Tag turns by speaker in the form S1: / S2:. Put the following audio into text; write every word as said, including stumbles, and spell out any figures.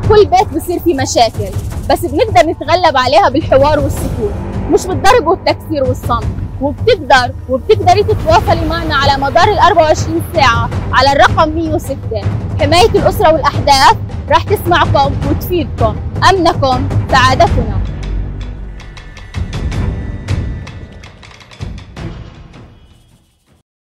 S1: كل بيت بصير فيه مشاكل، بس بنقدر نتغلب عليها بالحوار والسكوت، مش بالضرب والتكسير والصمت. وبتقدر وبتقدري تتواصلي معنا على مدار ال أربعة وعشرين ساعة على الرقم مية وستة. حماية الأسرة والأحداث رح تسمعكم وتفيدكم. أمنكم سعادتنا.